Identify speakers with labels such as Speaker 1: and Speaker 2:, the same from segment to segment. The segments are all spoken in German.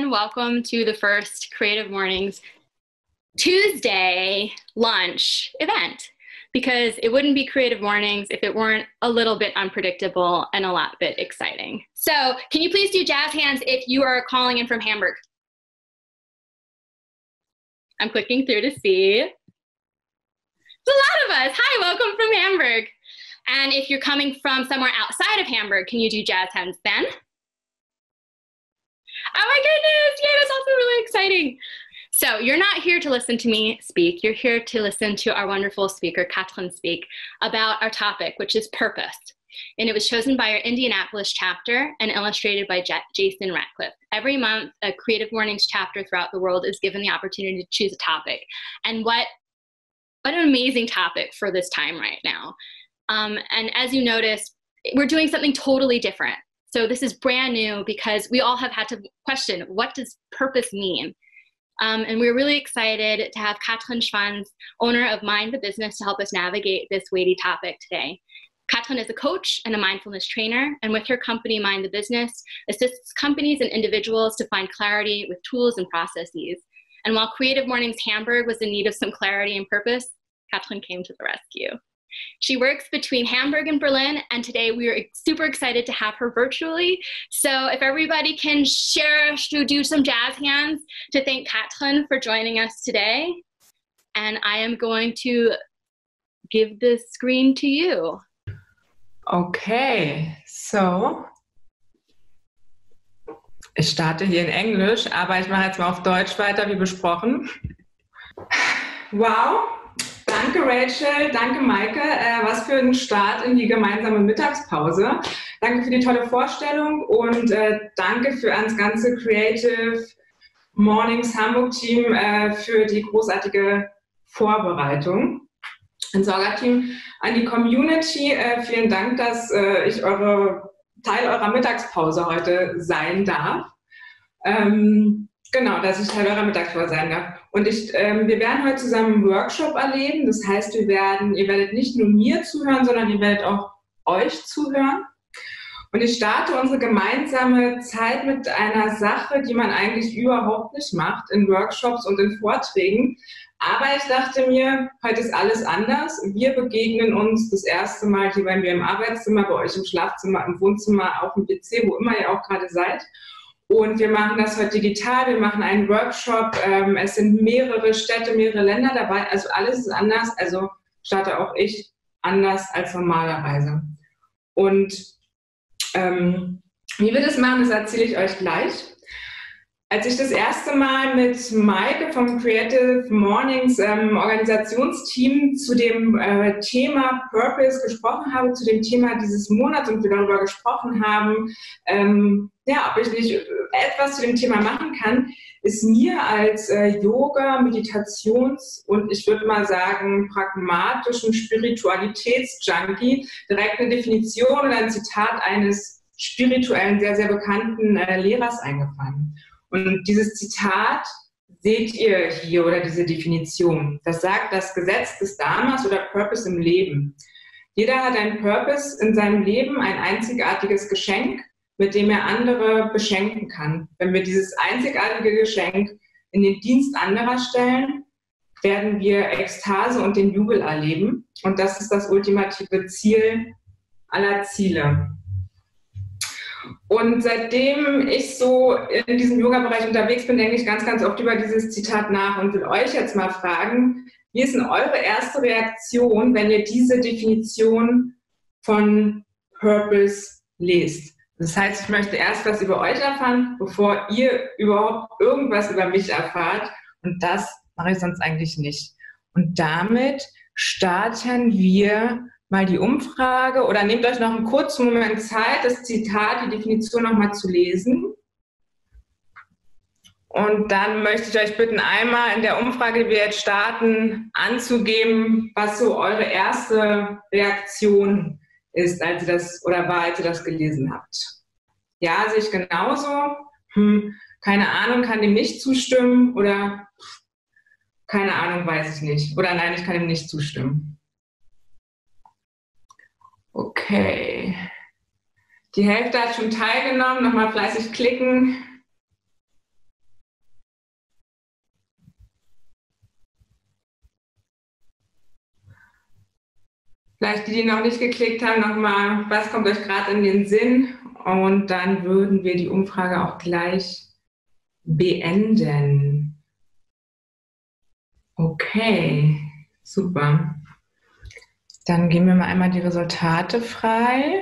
Speaker 1: everyone. Welcome to the first Creative Mornings Tuesday lunch event, because it wouldn't be Creative Mornings if it weren't a little bit unpredictable and a lot bit exciting. So can you please do jazz hands if you are calling in from Hamburg? I'm clicking through to see. It's a lot of us. Hi, welcome from Hamburg. And if you're coming from somewhere outside of Hamburg, can you do jazz hands then? Oh my goodness, yeah, that's also really exciting. So you're not here to listen to me speak. You're here to listen to our wonderful speaker, Katrin, speak about our topic, which is purpose. And it was chosen by our Indianapolis chapter and illustrated by Jason Ratcliffe. Every month, a Creative Mornings chapter throughout the world is given the opportunity to choose a topic. And what an amazing topic for this time right now. And as you noticed, we're doing something totally different. So this is brand new because we all have had to question, what does purpose mean? And we're really excited to have Katrin Schwanz, owner of Mind the Business, to help us navigate this weighty topic today. Katrin is a coach and a mindfulness trainer, and with her company, Mind the Business, assists companies and individuals to find clarity with tools and processes. And while Creative Mornings Hamburg was in need of some clarity and purpose, Katrin came to the rescue. She works between Hamburg and Berlin, and today we are super excited to have her virtually. So if everybody can do some jazz hands to thank Katrin for joining us today. And I am going to give the screen to you.
Speaker 2: Okay, so ich starte hier in Englisch, aber ich mache jetzt mal auf Deutsch weiter, wie besprochen. Wow! Danke Rachel, danke Maike, was für ein Start in die gemeinsame Mittagspause. Danke für die tolle Vorstellung und danke für das ganze Creative Mornings Hamburg Team für die großartige Vorbereitung. Ans Orga-Team, an die Community, vielen Dank, dass ich Teil eurer Mittagspause heute sein darf. Genau, dass ich Teil eurer Mittagspause sein darf. Und wir werden heute zusammen einen Workshop erleben. Das heißt, ihr werdet nicht nur mir zuhören, sondern ihr werdet auch euch zuhören. Und ich starte unsere gemeinsame Zeit mit einer Sache, die man eigentlich überhaupt nicht macht in Workshops und in Vorträgen. Aber ich dachte mir, heute ist alles anders. Wir begegnen uns das erste Mal hier bei mir im Arbeitszimmer, bei euch im Schlafzimmer, im Wohnzimmer, auf dem PC, wo immer ihr auch gerade seid. Und wir machen das heute digital, wir machen einen Workshop, es sind mehrere Städte, mehrere Länder dabei, also alles ist anders, also starte auch ich anders als normalerweise. Und wie wir das machen, das erzähle ich euch gleich. Als ich das erste Mal mit Maike vom Creative Mornings Organisationsteam zu dem Thema Purpose gesprochen habe, zu dem Thema dieses Monats und wir darüber gesprochen haben, ob ich nicht etwas zu dem Thema machen kann, ist mir als Yoga, Meditations- und ich würde mal sagen pragmatischen Spiritualitätsjunkie direkt eine Definition oder ein Zitat eines spirituellen, sehr, sehr bekannten Lehrers eingefallen. Und dieses Zitat seht ihr hier oder diese Definition. Das sagt das Gesetz des Dharmas oder Purpose im Leben. Jeder hat einen Purpose in seinem Leben, ein einzigartiges Geschenk, mit dem er andere beschenken kann. Wenn wir dieses einzigartige Geschenk in den Dienst anderer stellen, werden wir Ekstase und den Jubel erleben. Und das ist das ultimative Ziel aller Ziele. Und seitdem ich so in diesem Yoga-Bereich unterwegs bin, denke ich ganz, ganz oft über dieses Zitat nach und will euch jetzt mal fragen, wie ist denn eure erste Reaktion, wenn ihr diese Definition von Purpose lest? Das heißt, ich möchte erst was über euch erfahren, bevor ihr überhaupt irgendwas über mich erfahrt. Und das mache ich sonst eigentlich nicht. Und damit starten wir mal die Umfrage oder nehmt euch noch einen kurzen Moment Zeit, das Zitat, die Definition nochmal zu lesen. Und dann möchte ich euch bitten, einmal in der Umfrage, die wir jetzt starten, anzugeben, was so eure erste Reaktion ist, als ihr das gelesen habt. Ja, sehe ich genauso. Keine Ahnung, kann dem nicht zustimmen oder keine Ahnung, weiß ich nicht. Oder nein, ich kann dem nicht zustimmen. Okay. Die Hälfte hat schon teilgenommen. Nochmal fleißig klicken. Vielleicht die noch nicht geklickt haben, nochmal, was kommt euch gerade in den Sinn? Und dann würden wir die Umfrage auch gleich beenden. Okay, super. Dann geben wir mal einmal die Resultate frei.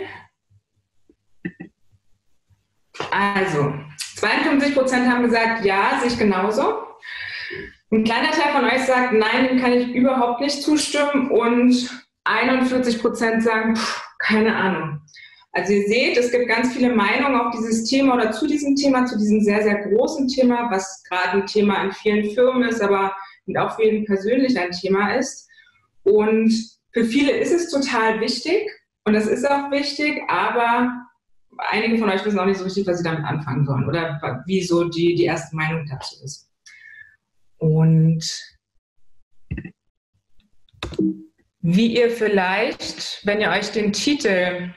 Speaker 2: Also, 52% haben gesagt, ja, sehe ich genauso. Ein kleiner Teil von euch sagt, nein, dem kann ich überhaupt nicht zustimmen. Und 41% sagen, keine Ahnung. Also ihr seht, es gibt ganz viele Meinungen auf dieses Thema oder zu diesem Thema, zu diesem sehr, sehr großen Thema, was gerade ein Thema in vielen Firmen ist, aber auch für jeden persönlich ein Thema ist. Und für viele ist es total wichtig und das ist auch wichtig, aber einige von euch wissen auch nicht so richtig, was sie damit anfangen sollen oder wie so die erste Meinung dazu ist. Und wie ihr vielleicht, wenn ihr euch den Titel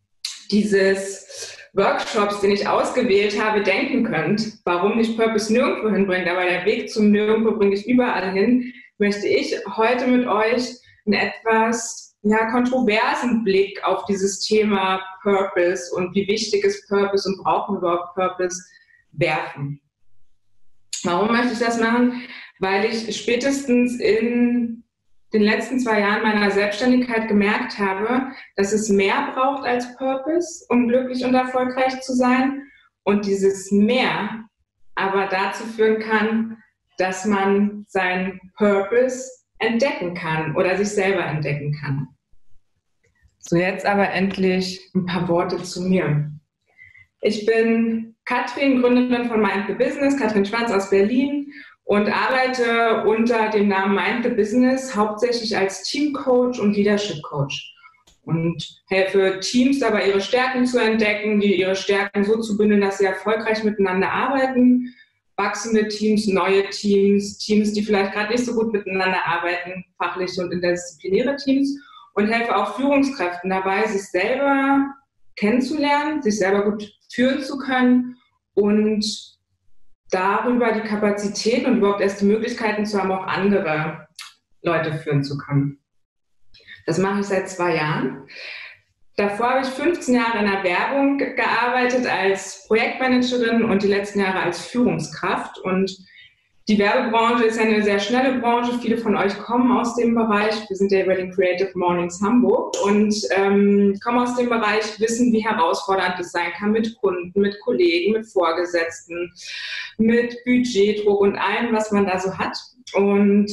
Speaker 2: dieses Workshops, den ich ausgewählt habe, denken könnt, warum dich Purpose nirgendwo hinbringt, aber der Weg zum Nirgendwo bringt dich überall hin, möchte ich heute mit euch einen etwas kontroversen Blick auf dieses Thema Purpose und wie wichtig ist Purpose und brauchen wir überhaupt Purpose werfen. Warum möchte ich das machen? Weil ich spätestens in den letzten 2 Jahren meiner Selbstständigkeit gemerkt habe, dass es mehr braucht als Purpose, um glücklich und erfolgreich zu sein. Und dieses Mehr aber dazu führen kann, dass man seinen Purpose entdecken kann oder sich selber entdecken kann. So, jetzt aber endlich ein paar Worte zu mir. Ich bin Katrin, Gründerin von Mind the Business, Katrin Schwanz aus Berlin und arbeite unter dem Namen Mind the Business hauptsächlich als Teamcoach und Leadership Coach und helfe Teams dabei, ihre Stärken zu entdecken, ihre Stärken so zu bündeln, dass sie erfolgreich miteinander arbeiten. Wachsende Teams, neue Teams, Teams, die vielleicht gerade nicht so gut miteinander arbeiten, fachliche und interdisziplinäre Teams und helfe auch Führungskräften dabei, sich selber kennenzulernen, sich selber gut führen zu können und darüber die Kapazität und überhaupt erst die Möglichkeiten zu haben, auch andere Leute führen zu können. Das mache ich seit 2 Jahren. Davor habe ich 15 Jahre in der Werbung gearbeitet als Projektmanagerin und die letzten Jahre als Führungskraft. Und die Werbebranche ist eine sehr schnelle Branche. Viele von euch kommen aus dem Bereich. Wir sind ja über den Creative Mornings Hamburg und kommen aus dem Bereich, wissen, wie herausfordernd es sein kann mit Kunden, mit Kollegen, mit Vorgesetzten, mit Budgetdruck und allem, was man da so hat. Und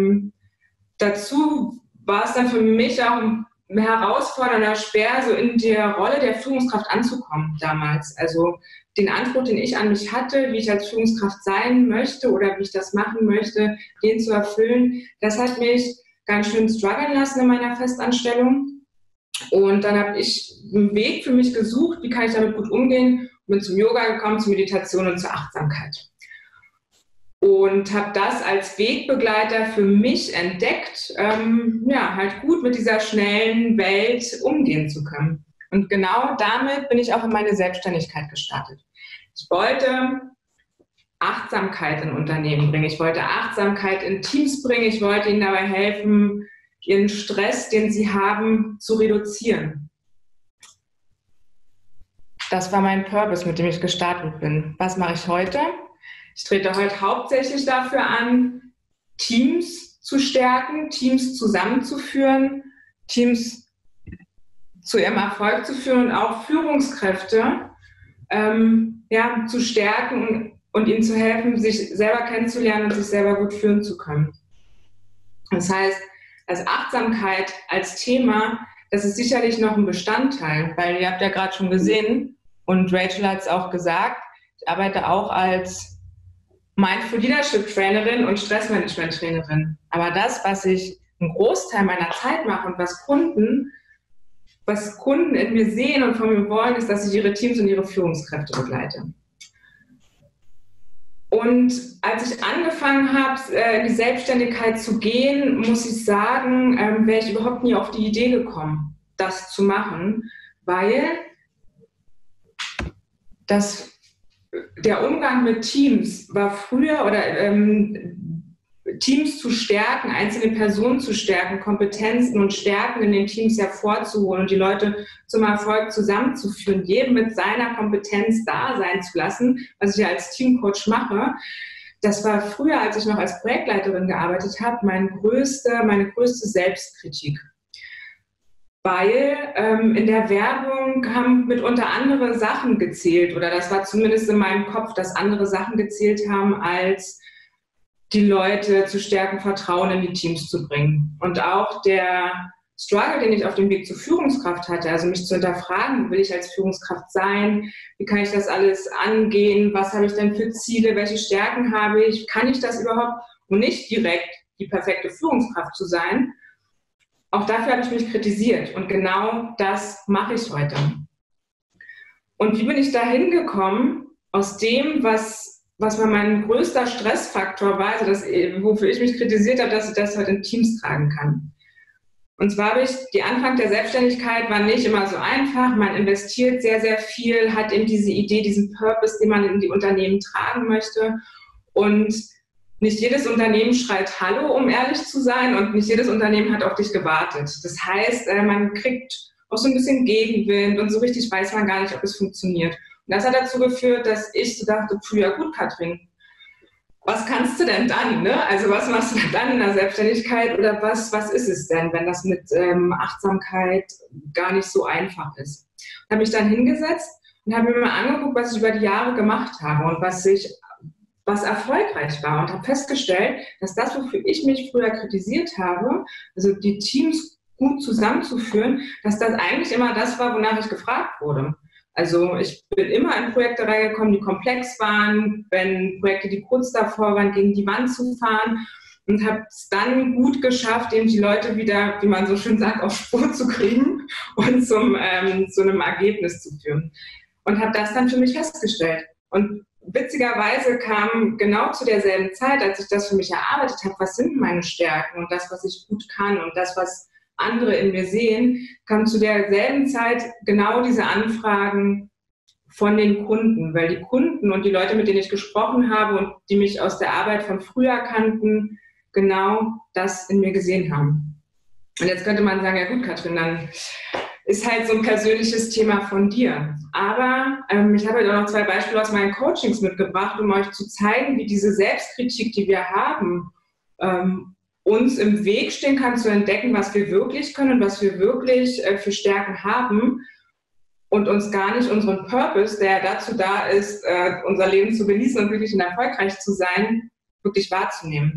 Speaker 2: dazu war es dann für mich auch ein herausfordernder, schwer, so in der Rolle der Führungskraft anzukommen damals. Also den Anspruch, den ich an mich hatte, wie ich als Führungskraft sein möchte oder wie ich das machen möchte, den zu erfüllen, das hat mich ganz schön strugglen lassen in meiner Festanstellung. Und dann habe ich einen Weg für mich gesucht, wie kann ich damit gut umgehen, bin zum Yoga gekommen, zur Meditation und zur Achtsamkeit. Und habe das als Wegbegleiter für mich entdeckt, halt gut mit dieser schnellen Welt umgehen zu können. Und genau damit bin ich auch in meine Selbstständigkeit gestartet. Ich wollte Achtsamkeit in Unternehmen bringen. Ich wollte Achtsamkeit in Teams bringen. Ich wollte ihnen dabei helfen, ihren Stress, den sie haben, zu reduzieren. Das war mein Purpose, mit dem ich gestartet bin. Was mache ich heute? Ich trete heute hauptsächlich dafür an, Teams zu stärken, Teams zusammenzuführen, Teams zu ihrem Erfolg zu führen und auch Führungskräfte zu stärken und ihnen zu helfen, sich selber kennenzulernen und sich selber gut führen zu können. Das heißt, als Achtsamkeit als Thema, das ist sicherlich noch ein Bestandteil, weil ihr habt ja gerade schon gesehen und Rachel hat es auch gesagt, ich arbeite auch als Mindful Leadership Trainerin und Stressmanagement Trainerin. Aber das, was ich einen Großteil meiner Zeit mache und was Kunden in mir sehen und von mir wollen, ist, dass ich ihre Teams und ihre Führungskräfte begleite. Und als ich angefangen habe, in die Selbstständigkeit zu gehen, muss ich sagen, wäre ich überhaupt nie auf die Idee gekommen, das zu machen, weil der Umgang mit Teams war früher oder Teams zu stärken, einzelne Personen zu stärken, Kompetenzen und Stärken in den Teams hervorzuholen und die Leute zum Erfolg zusammenzuführen, jedem mit seiner Kompetenz da sein zu lassen, was ich ja als Teamcoach mache. Das war früher, als ich noch als Projektleiterin gearbeitet habe, meine größte Selbstkritik. Weil in der Werbung haben mitunter andere Sachen gezählt, oder das war zumindest in meinem Kopf, dass andere Sachen gezählt haben, als die Leute zu stärken, Vertrauen in die Teams zu bringen. Und auch der Struggle, den ich auf dem Weg zur Führungskraft hatte, also mich zu hinterfragen, wie will ich als Führungskraft sein, wie kann ich das alles angehen, was habe ich denn für Ziele, welche Stärken habe ich, kann ich das überhaupt, und nicht direkt die perfekte Führungskraft zu sein. Auch dafür habe ich mich kritisiert und genau das mache ich heute. Und wie bin ich da hingekommen, aus dem, was mein größter Stressfaktor war, also wofür ich mich kritisiert habe, dass ich das heute in Teams tragen kann. Und zwar die Anfang der Selbstständigkeit war nicht immer so einfach. Man investiert sehr, sehr viel, hat eben diese Idee, diesen Purpose, den man in die Unternehmen tragen möchte. Und nicht jedes Unternehmen schreit Hallo, um ehrlich zu sein, und nicht jedes Unternehmen hat auf dich gewartet. Das heißt, man kriegt auch so ein bisschen Gegenwind und so richtig weiß man gar nicht, ob es funktioniert. Und das hat dazu geführt, dass ich so dachte, ja gut, Katrin, was kannst du denn dann? Ne? Also was machst du dann in der Selbstständigkeit oder was ist es denn, wenn das mit Achtsamkeit gar nicht so einfach ist? Ich habe mich dann hingesetzt und habe mir mal angeguckt, was ich über die Jahre gemacht habe und was erfolgreich war, und habe festgestellt, dass das, wofür ich mich früher kritisiert habe, also die Teams gut zusammenzuführen, dass das eigentlich immer das war, wonach ich gefragt wurde. Also ich bin immer in Projekte reingekommen, die komplex waren, wenn Projekte, die kurz davor waren, gegen die Wand zu fahren, und habe es dann gut geschafft, eben die Leute wieder, wie man so schön sagt, auf Spur zu kriegen und zu einem Ergebnis zu führen. Und habe das dann für mich festgestellt. Und witzigerweise kam genau zu derselben Zeit, als ich das für mich erarbeitet habe, was sind meine Stärken und das, was ich gut kann und das, was andere in mir sehen, kam zu derselben Zeit genau diese Anfragen von den Kunden, weil die Kunden und die Leute, mit denen ich gesprochen habe und die mich aus der Arbeit von früher kannten, genau das in mir gesehen haben. Und jetzt könnte man sagen, ja gut, Katrin, dann ist halt so ein persönliches Thema von dir. Aber ich habe auch noch 2 Beispiele aus meinen Coachings mitgebracht, um euch zu zeigen, wie diese Selbstkritik, die wir haben, uns im Weg stehen kann, zu entdecken, was wir wirklich können und was wir wirklich für Stärken haben, und uns gar nicht unseren Purpose, der dazu da ist, unser Leben zu genießen und wirklich erfolgreich zu sein, wirklich wahrzunehmen.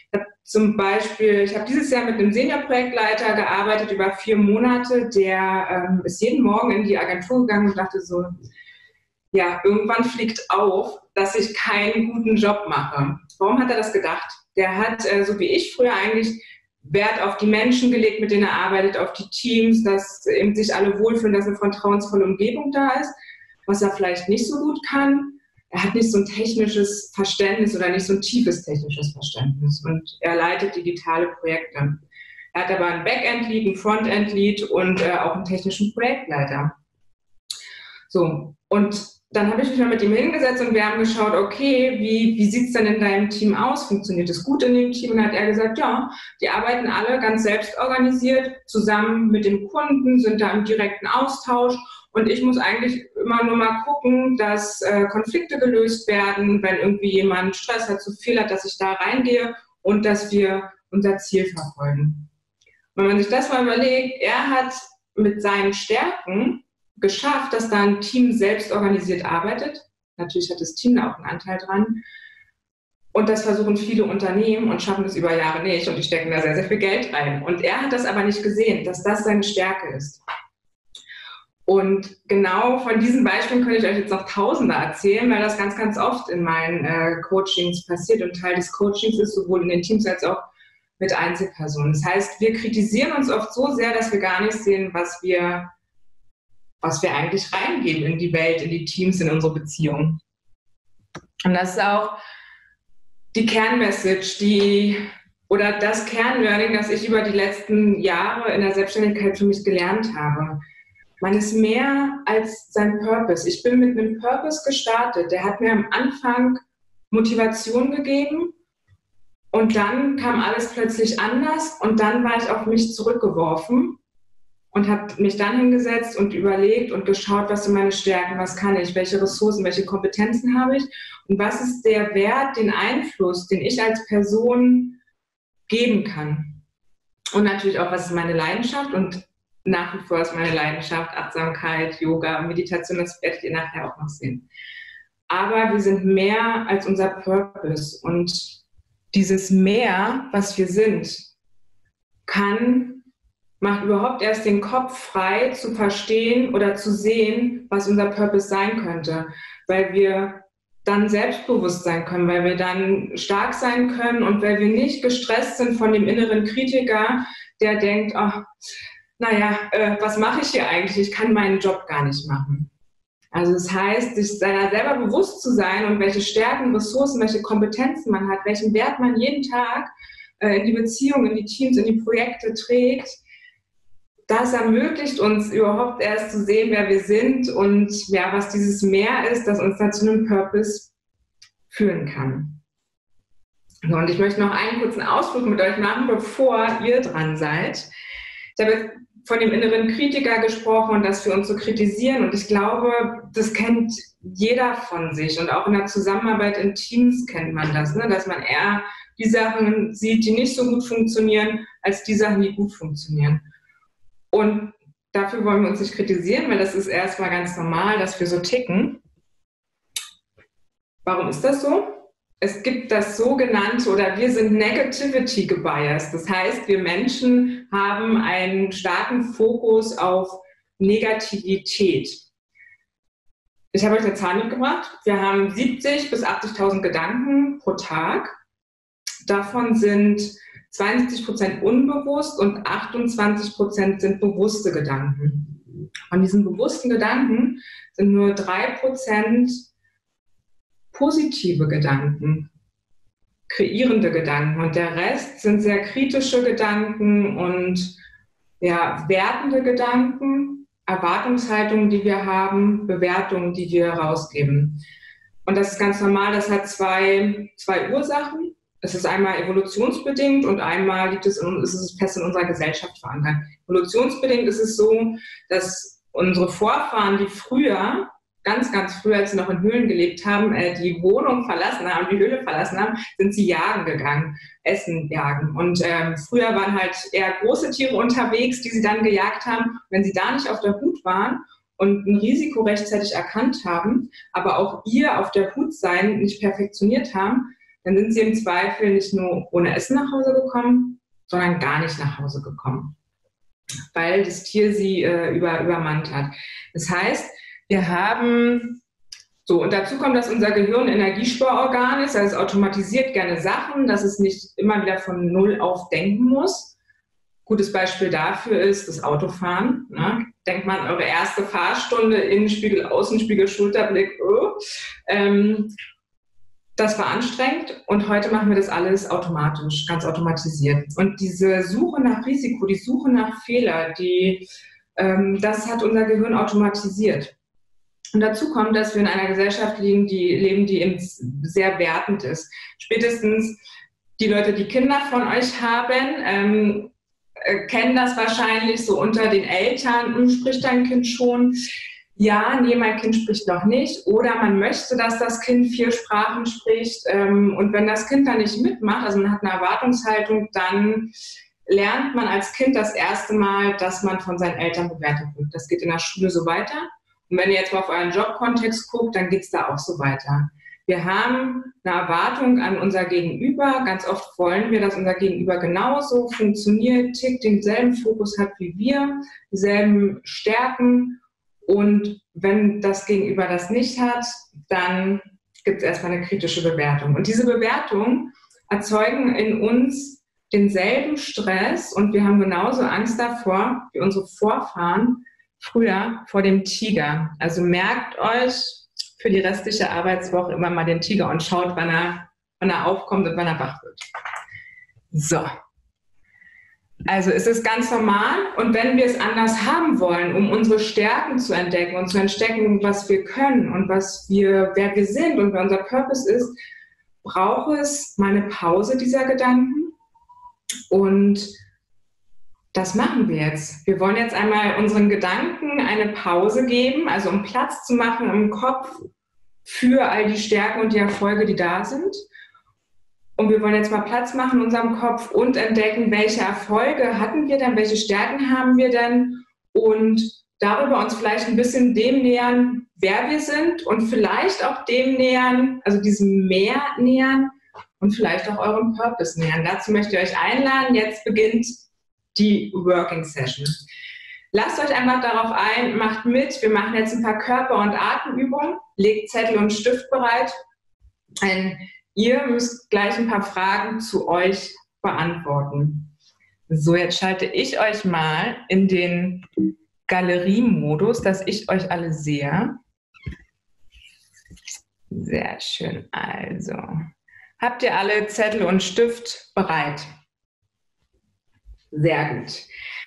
Speaker 2: Ich habe dieses Jahr mit einem Senior-Projektleiter gearbeitet über 4 Monate, der ist jeden Morgen in die Agentur gegangen und dachte so, ja, irgendwann fliegt auf, dass ich keinen guten Job mache. Warum hat er das gedacht? Der hat, so wie ich früher, eigentlich Wert auf die Menschen gelegt, mit denen er arbeitet, auf die Teams, dass eben sich alle wohlfühlen, dass eine vertrauensvolle Umgebung da ist, was er vielleicht nicht so gut kann. Er hat nicht so ein technisches Verständnis oder nicht so ein tiefes technisches Verständnis, und er leitet digitale Projekte. Er hat aber ein Backend-Lead, ein Frontend-Lead und auch einen technischen Projektleiter. So, und dann habe ich mich mal mit ihm hingesetzt und wir haben geschaut, okay, wie sieht es denn in deinem Team aus? Funktioniert es gut in dem Team? Und dann hat er gesagt, ja, die arbeiten alle ganz selbst organisiert, zusammen mit dem Kunden, sind da im direkten Austausch. Und ich muss eigentlich immer nur mal gucken, dass Konflikte gelöst werden, wenn irgendwie jemand Stress hat, zu viel hat, dass ich da reingehe und dass wir unser Ziel verfolgen. Wenn man sich das mal überlegt, er hat mit seinen Stärken geschafft, dass da ein Team selbst organisiert arbeitet. Natürlich hat das Team da auch einen Anteil dran. Und das versuchen viele Unternehmen und schaffen das über Jahre nicht. Und die stecken da sehr, sehr viel Geld rein. Und er hat das aber nicht gesehen, dass das seine Stärke ist. Und genau von diesen Beispielen könnte ich euch jetzt noch Tausende erzählen, weil das ganz, ganz oft in meinen Coachings passiert. Und Teil des Coachings ist sowohl in den Teams als auch mit Einzelpersonen. Das heißt, wir kritisieren uns oft so sehr, dass wir gar nicht sehen, was wir eigentlich reingeben in die Welt, in die Teams, in unsere Beziehungen. Und das ist auch die Kernmessage, oder das Kernlearning, das ich über die letzten Jahre in der Selbstständigkeit für mich gelernt habe. Man ist mehr als sein Purpose. Ich bin mit einem Purpose gestartet. Der hat mir am Anfang Motivation gegeben Und dann kam alles plötzlich anders und dann war ich auf mich zurückgeworfen und habe mich dann hingesetzt und überlegt und geschaut, was sind meine Stärken, was kann ich, welche Ressourcen, welche Kompetenzen habe ich und was ist der Wert, den Einfluss, den ich als Person geben kann. Und natürlich auch, was ist meine Leidenschaft und nach wie vor ist meine Leidenschaft Achtsamkeit, Yoga, Meditation, das werdet ihr nachher auch noch sehen. Aber wir sind mehr als unser Purpose und dieses Mehr, was wir sind, macht überhaupt erst den Kopf frei zu verstehen oder zu sehen, was unser Purpose sein könnte, weil wir dann selbstbewusst sein können, weil wir dann stark sein können und weil wir nicht gestresst sind von dem inneren Kritiker, der denkt, ach, naja, was mache ich hier eigentlich? Ich kann meinen Job gar nicht machen. Also das heißt, sich seiner selber bewusst zu sein und welche Stärken, Ressourcen, welche Kompetenzen man hat, welchen Wert man jeden Tag in die Beziehungen, in die Teams, in die Projekte trägt, das ermöglicht uns überhaupt erst zu sehen, wer wir sind und ja, was dieses Mehr ist, das uns dann zu einem Purpose führen kann. So, und ich möchte noch einen kurzen Ausflug mit euch machen, bevor ihr dran seid. Ich habe jetzt von dem inneren Kritiker gesprochen und dass wir uns so kritisieren und ich glaube, das kennt jeder von sich und auch in der Zusammenarbeit in Teams kennt man das, ne? Dass man eher die Sachen sieht, die nicht so gut funktionieren, als die Sachen, die gut funktionieren. Und dafür wollen wir uns nicht kritisieren, weil das ist erstmal ganz normal, dass wir so ticken. Warum ist das so? Es gibt das sogenannte, oder wir sind Negativity gebiased. Das heißt, wir Menschen haben einen starken Fokus auf Negativität. Ich habe euch eine Zahl mitgebracht. Wir haben 70.000 bis 80.000 Gedanken pro Tag. Davon sind 72% unbewusst und 28% sind bewusste Gedanken. Von diesen bewussten Gedanken sind nur 3% positive Gedanken, kreierende Gedanken. Und der Rest sind sehr kritische Gedanken und ja, wertende Gedanken, Erwartungshaltungen, die wir haben, Bewertungen, die wir rausgeben. Und das ist ganz normal, das hat zwei Ursachen. Es ist einmal evolutionsbedingt und einmal ist es fest in unserer Gesellschaft verankert. Evolutionsbedingt ist es so, dass unsere Vorfahren, die früher, ganz früher, als sie noch in Höhlen gelebt haben, die Wohnung verlassen haben, die Höhle verlassen haben, sind sie jagen gegangen, Essen jagen. Und früher waren halt eher große Tiere unterwegs, die sie dann gejagt haben. Wenn sie da nicht auf der Hut waren und ein Risiko rechtzeitig erkannt haben, aber auch ihr auf der Hut sein nicht perfektioniert haben, dann sind sie im Zweifel nicht nur ohne Essen nach Hause gekommen, sondern gar nicht nach Hause gekommen, weil das Tier sie übermannt hat. Das heißt, wir haben so, und dazu kommt, dass unser Gehirn Energiesparorgan ist, also es automatisiert gerne Sachen, dass es nicht immer wieder von Null auf denken muss. Gutes Beispiel dafür ist das Autofahren. Ne? Denkt man, eure erste Fahrstunde, Innenspiegel, Außenspiegel, Schulterblick, das war anstrengend und heute machen wir das alles automatisch, ganz automatisiert. Und diese Suche nach Risiko, die Suche nach Fehler, das hat unser Gehirn automatisiert. Und dazu kommt, dass wir in einer Gesellschaft leben, die eben sehr wertend ist. Spätestens die Leute, die Kinder von euch haben, kennen das wahrscheinlich so unter den Eltern, spricht dein Kind schon? Ja, nee, mein Kind spricht noch nicht. Oder man möchte, dass das Kind 4 Sprachen spricht. Und wenn das Kind dann nicht mitmacht, also man hat eine Erwartungshaltung, dann lernt man als Kind das erste Mal, dass man von seinen Eltern bewertet wird. Das geht in der Schule so weiter. Und wenn ihr jetzt mal auf euren Jobkontext guckt, dann geht es da auch so weiter. Wir haben eine Erwartung an unser Gegenüber. Ganz oft wollen wir, dass unser Gegenüber genauso funktioniert, tickt, denselben Fokus hat wie wir, dieselben Stärken. Und wenn das Gegenüber das nicht hat, dann gibt es erstmal eine kritische Bewertung. Und diese Bewertungen erzeugen in uns denselben Stress und wir haben genauso Angst davor, wie unsere Vorfahren früher vor dem Tiger. Also merkt euch für die restliche Arbeitswoche immer mal den Tiger und schaut, wann er aufkommt und wann er wach wird. So. Also es ist ganz normal und wenn wir es anders haben wollen, um unsere Stärken zu entdecken und zu entdecken, was wir können und wer wir sind und wer unser Purpose ist, braucht es mal eine Pause dieser Gedanken. Und das machen wir jetzt. Wir wollen jetzt einmal unseren Gedanken eine Pause geben, also um Platz zu machen im Kopf für all die Stärken und die Erfolge, die da sind. Und wir wollen jetzt mal Platz machen in unserem Kopf und entdecken, welche Erfolge hatten wir denn, welche Stärken haben wir denn und darüber uns vielleicht ein bisschen dem nähern, wer wir sind und vielleicht auch dem nähern, also diesem Mehr nähern und vielleicht auch eurem Purpose nähern. Dazu möchte ich euch einladen. Jetzt beginnt die Working Session. Lasst euch einfach darauf ein, macht mit. Wir machen jetzt ein paar Körper- und Atemübungen. Legt Zettel und Stift bereit. Ihr müsst gleich ein paar Fragen zu euch beantworten. So, jetzt schalte ich euch mal in den Galerie-Modus, dass ich euch alle sehe. Sehr schön. Also, habt ihr alle Zettel und Stift bereit? Sehr gut.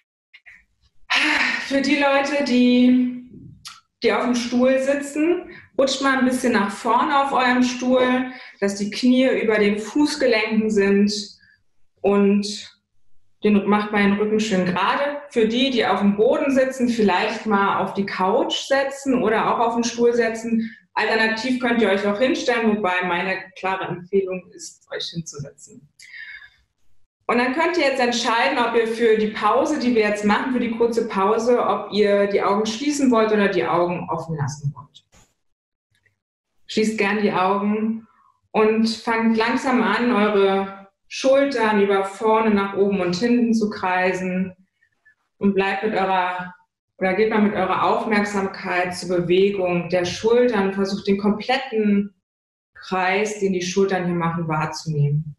Speaker 2: Für die Leute, die auf dem Stuhl sitzen, rutscht mal ein bisschen nach vorne auf eurem Stuhl, dass die Knie über den Fußgelenken sind und macht mal den Rücken schön gerade. Für die auf dem Boden sitzen, vielleicht mal auf die Couch setzen oder auch auf den Stuhl setzen. Alternativ könnt ihr euch auch hinstellen, wobei meine klare Empfehlung ist, euch hinzusetzen. Und dann könnt ihr jetzt entscheiden, ob ihr für die Pause, die wir jetzt machen, für die kurze Pause, ob ihr die Augen schließen wollt oder die Augen offen lassen wollt. Schließt gern die Augen und fangt langsam an, eure Schultern über vorne nach oben und hinten zu kreisen und geht mal mit eurer Aufmerksamkeit zur Bewegung der Schultern, versucht den kompletten Kreis, den die Schultern hier machen, wahrzunehmen.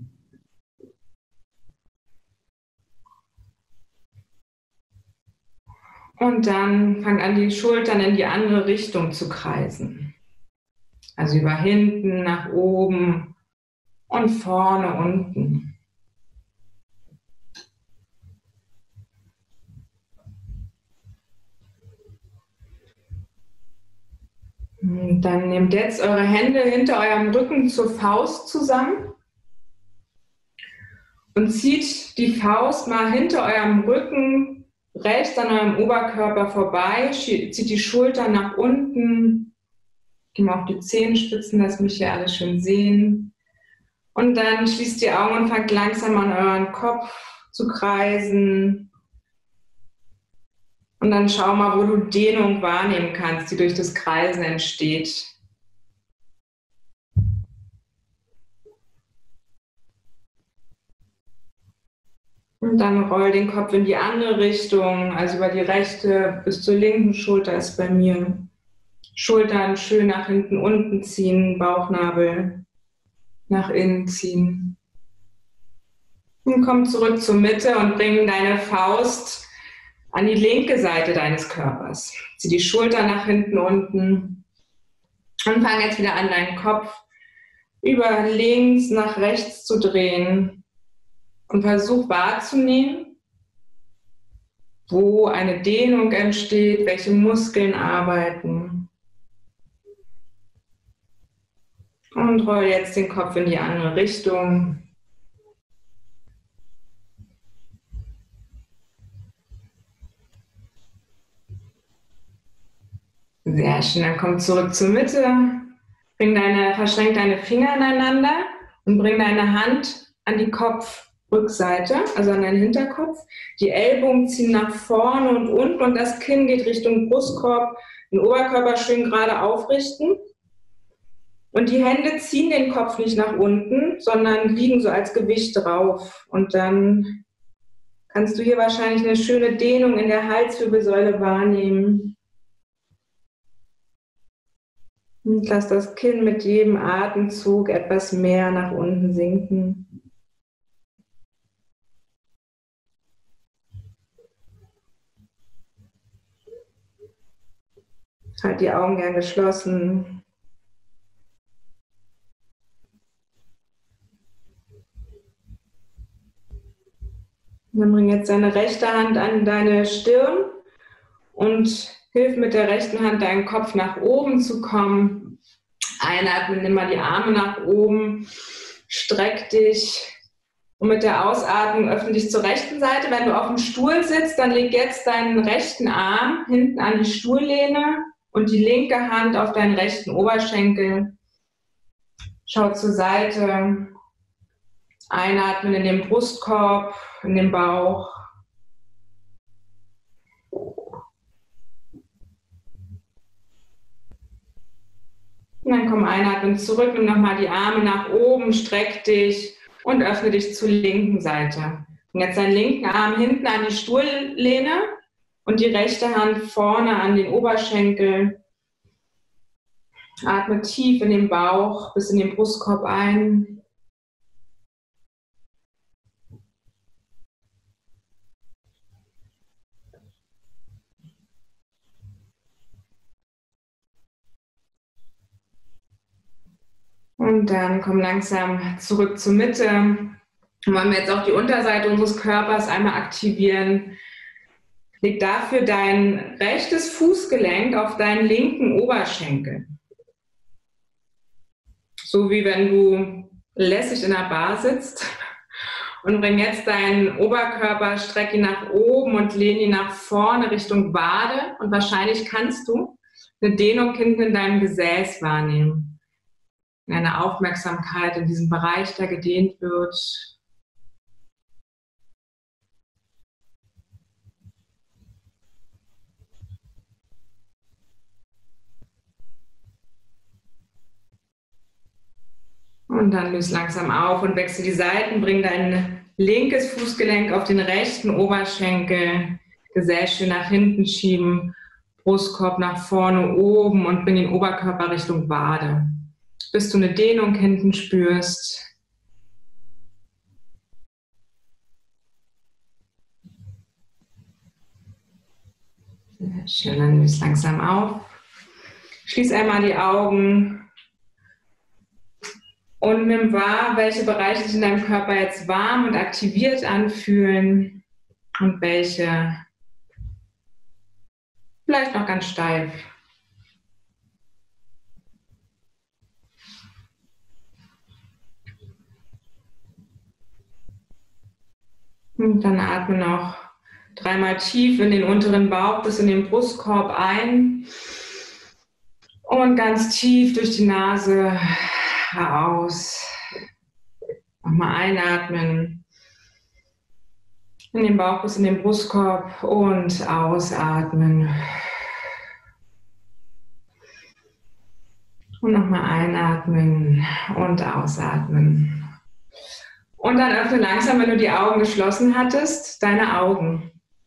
Speaker 2: Und dann fangt an, die Schultern in die andere Richtung zu kreisen. Also über hinten, nach oben und vorne, unten. Und dann nehmt jetzt eure Hände hinter eurem Rücken zur Faust zusammen und zieht die Faust mal hinter eurem Rücken rechts an eurem Oberkörper vorbei, zieht die Schultern nach unten, geht mal auf die Zehenspitzen, dass mich hier alle schön sehen. Und dann schließt die Augen und fangt langsam an euren Kopf zu kreisen. Und dann schau mal, wo du Dehnung wahrnehmen kannst, die durch das Kreisen entsteht. Und dann roll den Kopf in die andere Richtung, also über die rechte bis zur linken Schulter ist bei mir. Schultern schön nach hinten unten ziehen, Bauchnabel nach innen ziehen. Und komm zurück zur Mitte und bring deine Faust an die linke Seite deines Körpers. Zieh die Schultern nach hinten unten und fang jetzt wieder an, deinen Kopf über links nach rechts zu drehen. Und versuch wahrzunehmen, wo eine Dehnung entsteht, welche Muskeln arbeiten. Und roll jetzt den Kopf in die andere Richtung. Sehr schön, dann komm zurück zur Mitte. Verschränk deine Finger ineinander und bring deine Hand an die Kopfrückseite, also an deinen Hinterkopf. Die Ellbogen ziehen nach vorne und unten und das Kinn geht Richtung Brustkorb. Den Oberkörper schön gerade aufrichten. Und die Hände ziehen den Kopf nicht nach unten, sondern liegen so als Gewicht drauf. Und dann kannst du hier wahrscheinlich eine schöne Dehnung in der Halswirbelsäule wahrnehmen. Und lass das Kinn mit jedem Atemzug etwas mehr nach unten sinken. Halt die Augen gern geschlossen. Dann bring jetzt deine rechte Hand an deine Stirn und hilf mit der rechten Hand, deinen Kopf nach oben zu kommen. Einatmen, nimm mal die Arme nach oben, streck dich. Und mit der Ausatmung öffne dich zur rechten Seite. Wenn du auf dem Stuhl sitzt, dann leg jetzt deinen rechten Arm hinten an die Stuhllehne und die linke Hand auf deinen rechten Oberschenkel. Schau zur Seite. Einatmen in den Brustkorb, in den Bauch. Und dann komm einatmen zurück, nimm nochmal die Arme nach oben, streck dich und öffne dich zur linken Seite. Und jetzt deinen linken Arm hinten an die Stuhllehne und die rechte Hand vorne an den Oberschenkel. Atme tief in den Bauch bis in den Brustkorb ein. Und dann komm langsam zurück zur Mitte. Und wollen wir jetzt auch die Unterseite unseres Körpers einmal aktivieren. Leg dafür dein rechtes Fußgelenk auf deinen linken Oberschenkel. So wie wenn du lässig in der Bar sitzt. Und bring jetzt deinen Oberkörper, streck ihn nach oben und lehn ihn nach vorne Richtung Wade. Und wahrscheinlich kannst du eine Dehnung hinten in deinem Gesäß wahrnehmen. Eine Aufmerksamkeit in diesem Bereich, der gedehnt wird. Und dann löse langsam auf und wechsle die Seiten, bring dein linkes Fußgelenk auf den rechten Oberschenkel, Gesäß schön nach hinten schieben, Brustkorb nach vorne oben und bring den Oberkörper Richtung Wade. Bis du eine Dehnung hinten spürst. Sehr schön, dann löse langsam auf. Schließ einmal die Augen und nimm wahr, welche Bereiche sich in deinem Körper jetzt warm und aktiviert anfühlen und welche vielleicht noch ganz steif. Und dann atme noch dreimal tief in den unteren Bauch bis in den Brustkorb ein und ganz tief durch die Nase aus. Nochmal einatmen in den Bauch bis in den Brustkorb und ausatmen. Und nochmal einatmen und ausatmen. Und dann öffne langsam, wenn du die Augen geschlossen hattest, deine Augen.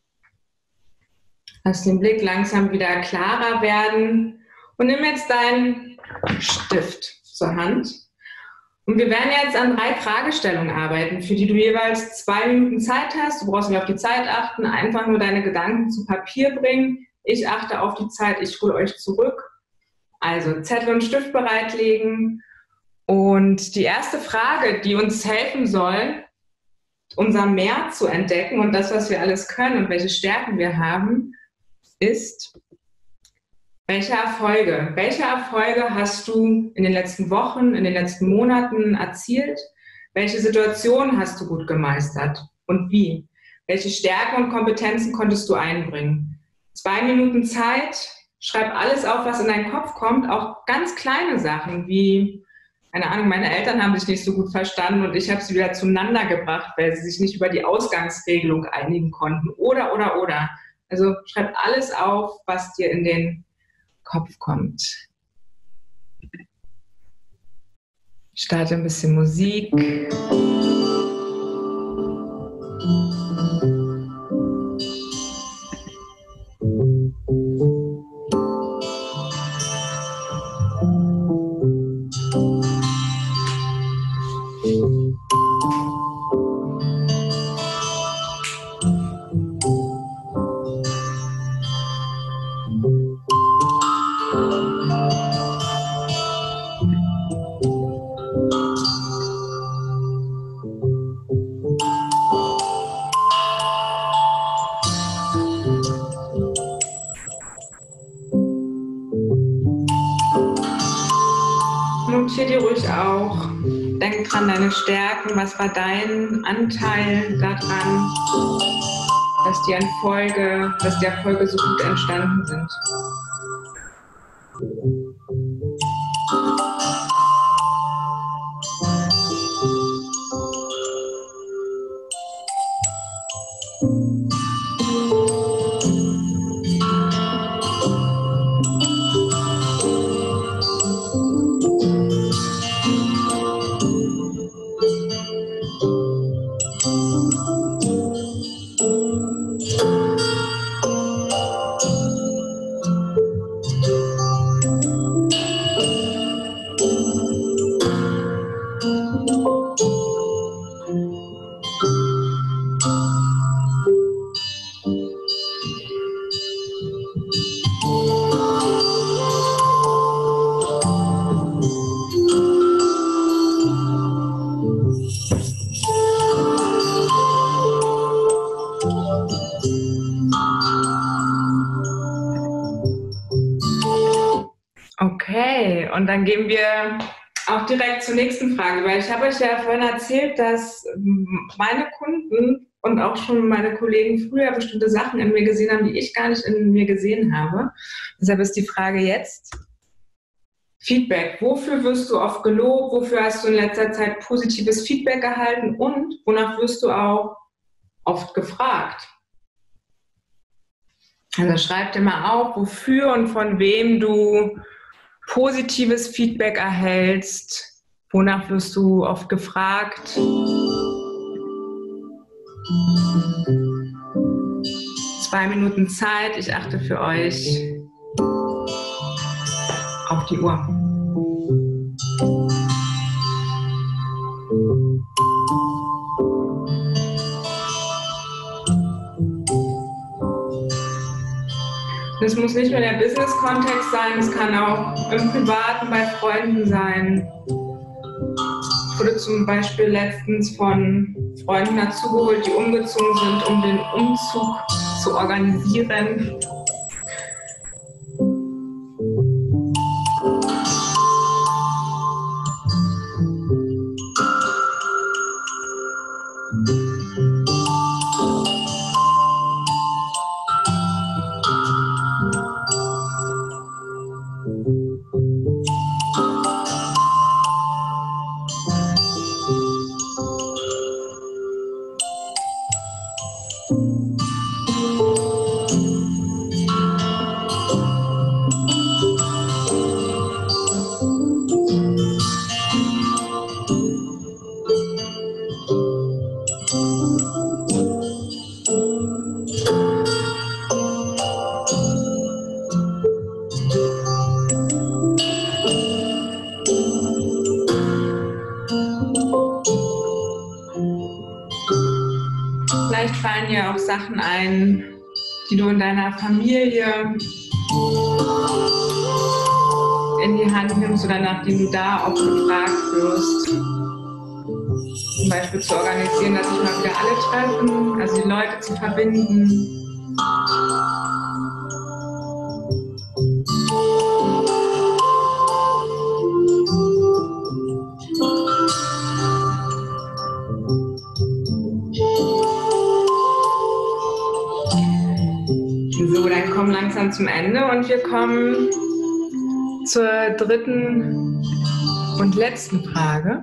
Speaker 2: Lass den Blick langsam wieder klarer werden. Und nimm jetzt deinen Stift zur Hand. Und wir werden jetzt an 3 Fragestellungen arbeiten, für die du jeweils 2 Minuten Zeit hast. Du brauchst nicht auf die Zeit achten, einfach nur deine Gedanken zu Papier bringen. Ich achte auf die Zeit, ich hole euch zurück. Also Zettel und Stift bereitlegen. Und die erste Frage, die uns helfen soll, unser Mehr zu entdecken und das, was wir alles können und welche Stärken wir haben, ist, welche Erfolge hast du in den letzten Wochen, in den letzten Monaten erzielt? Welche Situationen hast du gut gemeistert und wie? Welche Stärken und Kompetenzen konntest du einbringen? 2 Minuten Zeit, schreib alles auf, was in deinen Kopf kommt, auch ganz kleine Sachen wie, keine Ahnung, meine Eltern haben sich nicht so gut verstanden und ich habe sie wieder zueinander gebracht, weil sie sich nicht über die Ausgangsregelung einigen konnten. Oder. Also schreib alles auf, was dir in den Kopf kommt. Ich starte ein bisschen Musik. notiere dir ruhig auch. Denk dran, deine Stärken. Was war dein Anteil daran, dass die Erfolge so gut entstanden sind? Okay, und dann gehen wir auch direkt zur nächsten Frage, weil ich habe euch ja vorhin erzählt, dass meine Kunden und auch schon meine Kollegen früher bestimmte Sachen in mir gesehen haben, die ich gar nicht in mir gesehen habe. Deshalb ist die Frage jetzt: Feedback. Wofür wirst du oft gelobt? Wofür hast du in letzter Zeit positives Feedback erhalten? Und wonach wirst du auch oft gefragt? Also schreib dir mal auf, wofür und von wem du positives Feedback erhältst. Wonach wirst du oft gefragt? 2 Minuten Zeit. Ich achte für euch auf die Uhr. Das muss nicht nur der Business-Kontext sein, es kann auch im Privaten bei Freunden sein. Ich wurde zum Beispiel letztens von Freunden dazugeholt, die umgezogen sind, um den Umzug zu organisieren. Vielleicht fallen dir auch Sachen ein, die du in deiner Familie in die Hand nimmst oder nachdem du da auch gefragt wirst. Zum Beispiel zu organisieren, dass sich mal wieder alle treffen, also die Leute zu verbinden. So, dann kommen langsam zum Ende und wir kommen zur dritten und letzten Frage.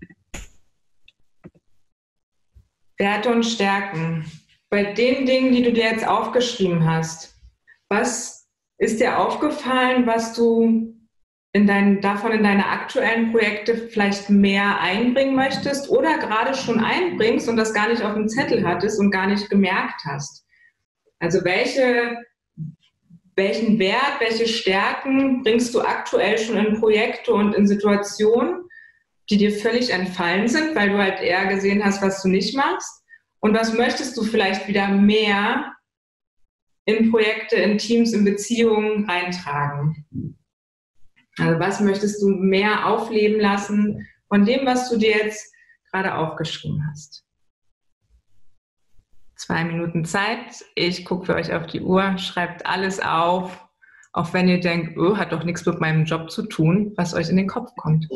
Speaker 2: Werte und Stärken. Bei den Dingen, die du dir jetzt aufgeschrieben hast, was ist dir aufgefallen, was du davon in deine aktuellen Projekte vielleicht mehr einbringen möchtest oder gerade schon einbringst und das gar nicht auf dem Zettel hattest und gar nicht gemerkt hast? Also welchen Wert, welche Stärken bringst du aktuell schon in Projekte und in Situationen, die dir völlig entfallen sind, weil du halt eher gesehen hast, was du nicht machst? Und was möchtest du vielleicht wieder mehr in Projekte, in Teams, in Beziehungen reintragen? Also was möchtest du mehr aufleben lassen von dem, was du dir jetzt gerade aufgeschrieben hast? 2 Minuten Zeit. Ich gucke für euch auf die Uhr, schreibt alles auf, Auch wenn ihr denkt, oh, hat doch nichts mit meinem Job zu tun, was euch in den Kopf kommt.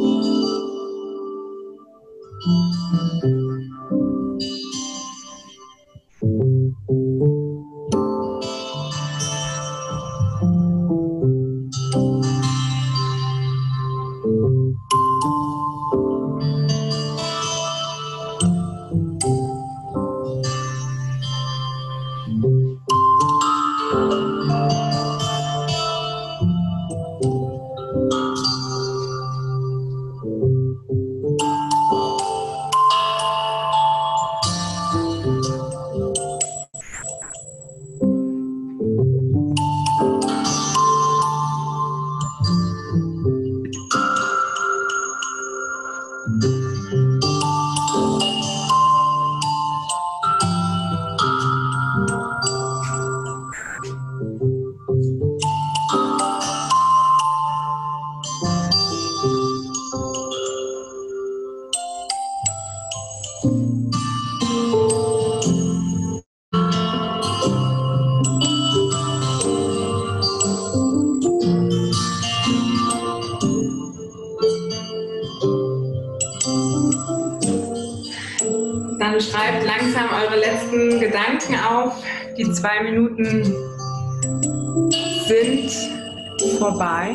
Speaker 2: Dann schreibt langsam eure letzten Gedanken auf. Die 2 Minuten sind vorbei.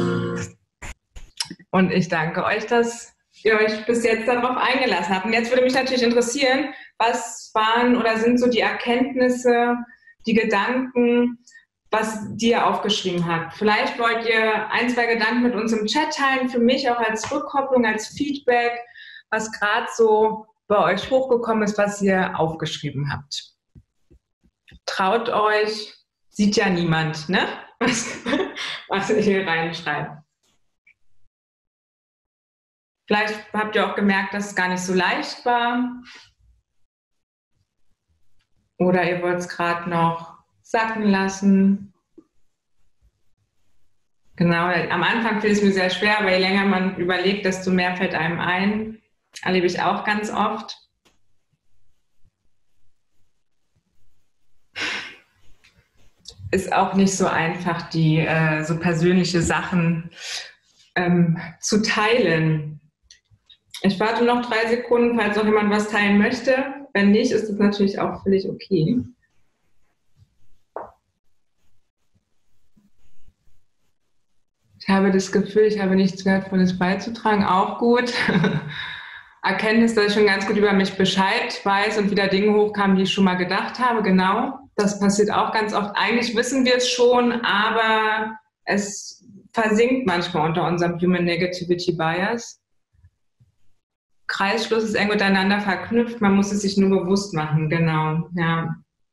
Speaker 2: Und ich danke euch, dass ihr euch bis jetzt darauf eingelassen habt. Und jetzt würde mich natürlich interessieren, was waren oder sind so die Erkenntnisse, die Gedanken, die ihr aufgeschrieben habt. Vielleicht wollt ihr 1, 2 Gedanken mit uns im Chat teilen, für mich auch als Rückkopplung, als Feedback, was gerade so bei euch hochgekommen ist, was ihr aufgeschrieben habt. Traut euch, sieht ja niemand, ne? Was ihr hier reinschreibt. Vielleicht habt ihr auch gemerkt, dass es gar nicht so leicht war. Oder ihr wollt es gerade noch sacken lassen. Genau, am Anfang fiel es mir sehr schwer, aber je länger man überlegt, desto mehr fällt einem ein. Erlebe ich auch ganz oft. Ist auch nicht so einfach, die so persönliche Sachen zu teilen. Ich warte noch 3 Sekunden, falls noch jemand was teilen möchte. Wenn nicht, ist das natürlich auch völlig okay. Ich habe das Gefühl, ich habe nichts Wertvolles beizutragen. Auch gut. Erkenntnis, dass ich schon ganz gut über mich Bescheid weiß und wieder Dinge hochkamen, die ich schon mal gedacht habe. Genau, das passiert auch ganz oft. Eigentlich wissen wir es schon, aber es versinkt manchmal unter unserem Human Negativity Bias. Kreisschluss ist eng miteinander verknüpft, man muss es sich nur bewusst machen. Genau, ja.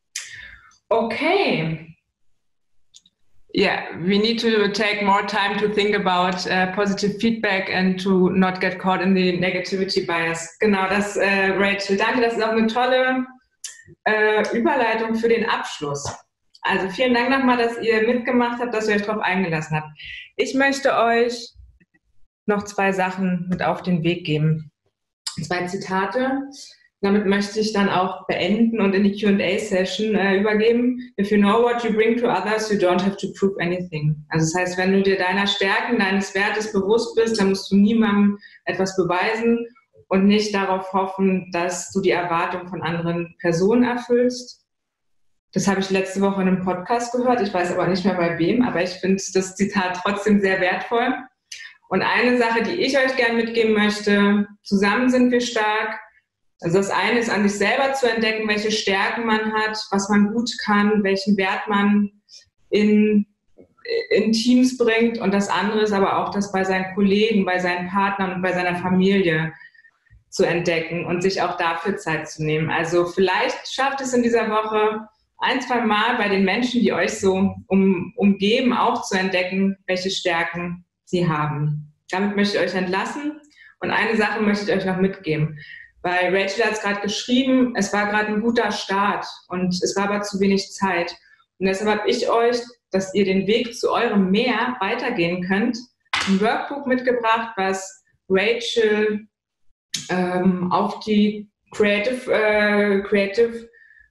Speaker 2: Okay. Yeah, we need to take more time to think about positive feedback and to not get caught in the negativity bias. Genau, das, Rachel, danke, das ist auch eine tolle Überleitung für den Abschluss. Also vielen Dank nochmal, dass ihr mitgemacht habt, dass ihr euch darauf eingelassen habt. Ich möchte euch noch 2 Sachen mit auf den Weg geben. 2 Zitate. Damit möchte ich dann auch beenden und in die Q&A-Session übergeben. If you know what you bring to others, you don't have to prove anything. Also das heißt, wenn du dir deiner Stärken, deines Wertes bewusst bist, dann musst du niemandem etwas beweisen und nicht darauf hoffen, dass du die Erwartung von anderen Personen erfüllst. Das habe ich letzte Woche in einem Podcast gehört. Ich weiß aber nicht mehr bei wem, aber ich finde das Zitat trotzdem sehr wertvoll. Und eine Sache, die ich euch gerne mitgeben möchte: Zusammen sind wir stark. Also das eine ist, an sich selber zu entdecken, welche Stärken man hat, was man gut kann, welchen Wert man in Teams bringt. Und das andere ist aber auch, das bei seinen Kollegen, bei seinen Partnern und bei seiner Familie zu entdecken und sich auch dafür Zeit zu nehmen. Also vielleicht schafft es in dieser Woche 1, 2 Mal bei den Menschen, die euch so umgeben, auch zu entdecken, welche Stärken sie haben. Damit möchte ich euch entlassen. Und eine Sache möchte ich euch noch mitgeben. Weil Rachel hat es gerade geschrieben, es war gerade ein guter Start und es war aber zu wenig Zeit. Und deshalb habe ich euch, dass ihr den Weg zu eurem Mehr weitergehen könnt, ein Workbook mitgebracht, was Rachel auf die Creative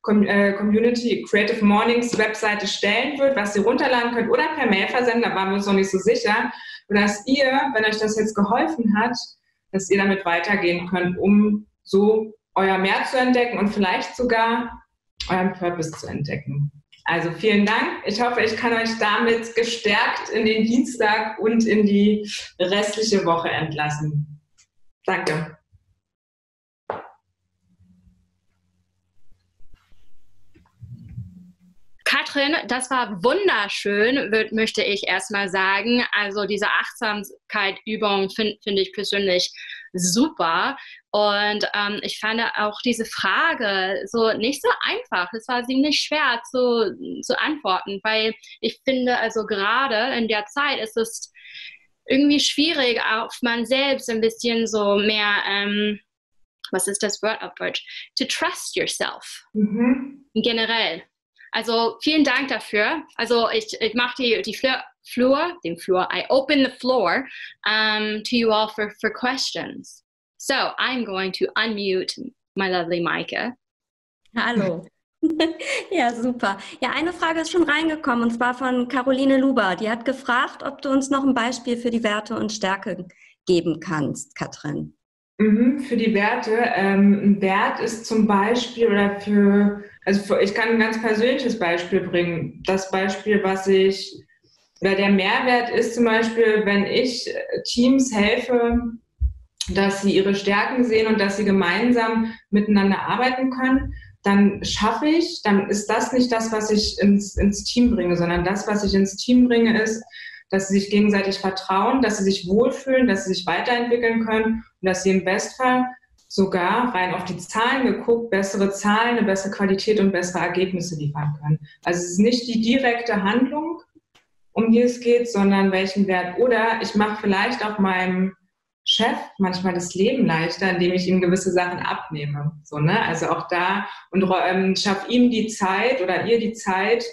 Speaker 2: Community Creative Mornings Webseite stellen wird, was ihr runterladen könnt oder per Mail versenden, da waren wir uns noch nicht so sicher. Und dass ihr, wenn euch das jetzt geholfen hat, dass ihr damit weitergehen könnt, um so euer Mehr zu entdecken und vielleicht sogar euren Purpose zu entdecken. Also vielen Dank. Ich hoffe, ich kann euch damit gestärkt in den Dienstag und in die restliche Woche entlassen. Danke.
Speaker 1: Katrin, das war wunderschön, möchte ich erstmal sagen. Also diese Achtsamkeit-Übung finde ich persönlich super. Und ich fand auch diese Frage so nicht so einfach. Es war ziemlich schwer zu antworten, weil ich finde, also gerade in der Zeit ist es irgendwie schwierig, auf man selbst ein bisschen so mehr, was ist das Wort auf Deutsch? To trust yourself. Generell. Also vielen Dank dafür. Also ich mache den Floor, I open the floor to you all for questions. So I'm going to unmute my lovely Maike.
Speaker 3: Hallo. Ja, super. Ja, eine Frage ist schon reingekommen und zwar von Caroline Luber. Die hat gefragt, ob du uns noch ein Beispiel für die Werte und Stärke geben kannst, Katrin.
Speaker 2: Für die Werte. Ein Wert ist zum Beispiel ich kann ein ganz persönliches Beispiel bringen. Das Beispiel, der Mehrwert ist zum Beispiel, wenn ich Teams helfe, dass sie ihre Stärken sehen und dass sie gemeinsam miteinander arbeiten können, dann ist das nicht das, was ich ins Team bringe, sondern das, was ich ins Team bringe, ist, dass sie sich gegenseitig vertrauen, dass sie sich wohlfühlen, dass sie sich weiterentwickeln können und dass sie im Bestfall sogar rein auf die Zahlen geguckt, bessere Zahlen, eine bessere Qualität und bessere Ergebnisse liefern können. Also es ist nicht die direkte Handlung, um die es geht, sondern welchen Wert. Oder ich mache vielleicht auch meinem Chef manchmal das Leben leichter, indem ich ihm gewisse Sachen abnehme. So, ne? Also auch da und schaffe ihm die Zeit oder ihr die Zeit,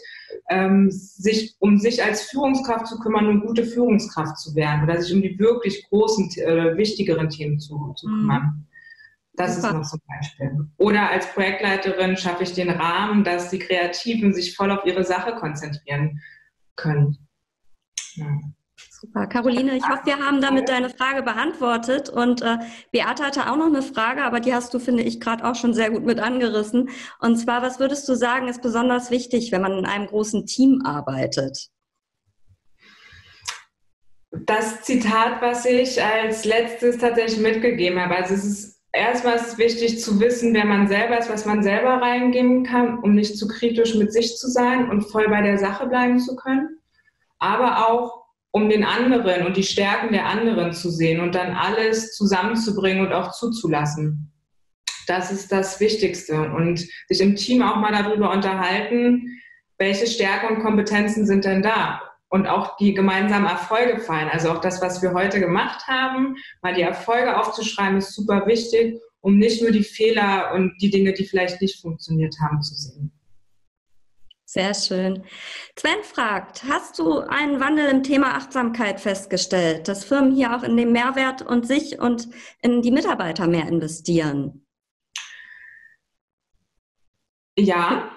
Speaker 2: um sich als Führungskraft zu kümmern und gute Führungskraft zu werden oder sich um die wirklich großen, wichtigeren Themen zu kümmern. Das ist noch zum Beispiel. Oder als Projektleiterin schaffe ich den Rahmen, dass die Kreativen sich voll auf ihre Sache konzentrieren können. Ja.
Speaker 3: Super. Caroline, ich hoffe, wir haben damit deine Frage beantwortet. Und Beate hatte auch noch eine Frage, aber die hast du, finde ich, gerade auch schon sehr gut mit angerissen. Und zwar, was würdest du sagen, ist besonders wichtig, wenn man in einem großen Team arbeitet?
Speaker 2: Das Zitat, was ich als letztes tatsächlich mitgegeben habe. Also es ist erstmal wichtig zu wissen, wer man selber ist, was man selber reingeben kann, um nicht zu kritisch mit sich zu sein und voll bei der Sache bleiben zu können. Aber auch um den anderen und die Stärken der anderen zu sehen und dann alles zusammenzubringen und auch zuzulassen. Das ist das Wichtigste. Und sich im Team auch mal darüber unterhalten, welche Stärken und Kompetenzen sind denn da? Und auch die gemeinsamen Erfolge feiern. Also auch das, was wir heute gemacht haben, mal die Erfolge aufzuschreiben, ist super wichtig, um nicht nur die Fehler und die Dinge, die vielleicht nicht funktioniert haben, zu sehen.
Speaker 3: Sehr schön. Sven fragt, hast du einen Wandel im Thema Achtsamkeit festgestellt, dass Firmen hier auch in den Mehrwert und sich und in die Mitarbeiter mehr investieren?
Speaker 2: Ja,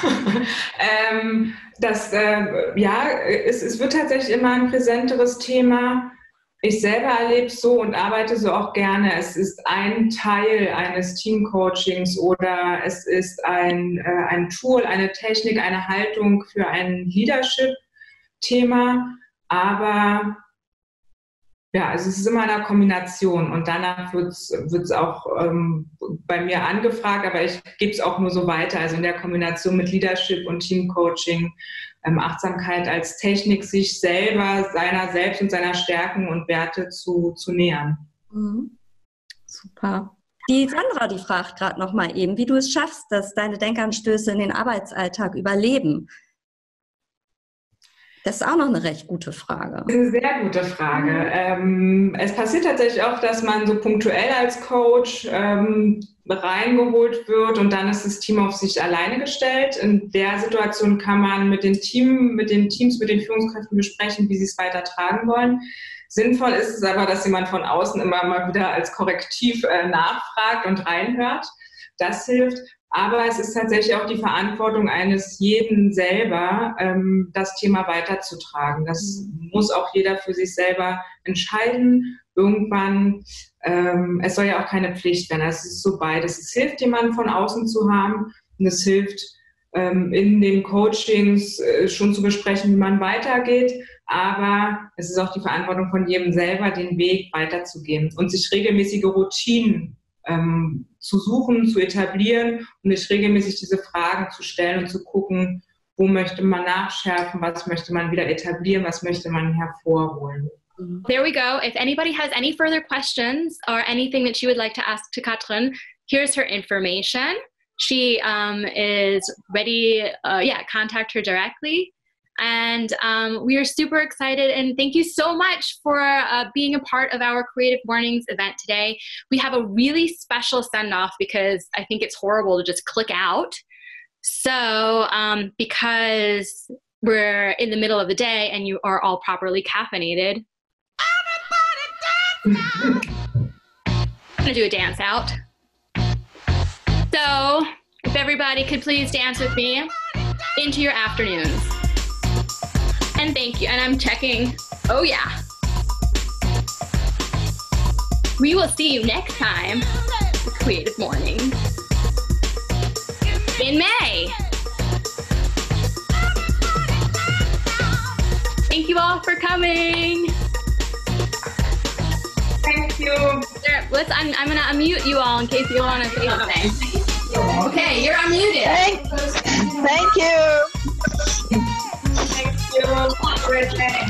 Speaker 2: es wird tatsächlich immer ein präsenteres Thema. Ich selber erlebe es so und arbeite so auch gerne. Es ist ein Teil eines Teamcoachings oder es ist ein Tool, eine Technik, eine Haltung für ein Leadership-Thema. Aber ja, also es ist immer eine Kombination und danach wird es auch bei mir angefragt, aber ich gebe es auch nur so weiter. Also in der Kombination mit Leadership und Teamcoaching, Achtsamkeit als Technik, sich selber, seiner selbst und seiner Stärken und Werte zu nähern.
Speaker 3: Mhm. Super. Die Sandra, die fragt gerade noch mal eben, wie du es schaffst, dass deine Denkanstöße in den Arbeitsalltag überleben. Das ist auch noch eine recht gute Frage.
Speaker 2: Eine sehr gute Frage. Es passiert tatsächlich oft, dass man so punktuell als Coach reingeholt wird und dann ist das Team auf sich alleine gestellt. In der Situation kann man mit den Teams, mit den Führungskräften besprechen, wie sie es weitertragen wollen. Sinnvoll ist es aber, dass jemand von außen immer mal wieder als Korrektiv nachfragt und reinhört. Das hilft. Aber es ist tatsächlich auch die Verantwortung eines jeden selber, das Thema weiterzutragen. Das muss auch jeder für sich selber entscheiden. Irgendwann, es soll ja auch keine Pflicht werden. Es ist so beides. Es hilft, jemanden von außen zu haben, und es hilft, in den Coachings schon zu besprechen, wie man weitergeht. Aber es ist auch die Verantwortung von jedem selber, den Weg weiterzugehen und sich regelmäßige Routinen zu suchen, zu etablieren und sich regelmäßig diese Fragen zu stellen und zu gucken, wo möchte man nachschärfen, was möchte man wieder etablieren, was möchte man hervorholen.
Speaker 1: There we go. If anybody has any further questions or anything that you would like to ask to Katrin, here's her information. She is ready, contact her directly. And we are super excited, and thank you so much for being a part of our Creative Mornings event today. We have a really special send-off because I think it's horrible to just click out. So because we're in the middle of the day and you are all properly caffeinated, I'm gonna do a dance out. So if everybody could please dance with me into your afternoons. And thank you. And I'm checking. Oh, yeah. We will see you next time for Creative Mornings in May. Thank you all for coming.
Speaker 2: Thank you.
Speaker 1: I'm going to unmute you all in case you want to say something. Okay, you're unmuted.
Speaker 4: Thank you.
Speaker 2: Thank you. Have a great day.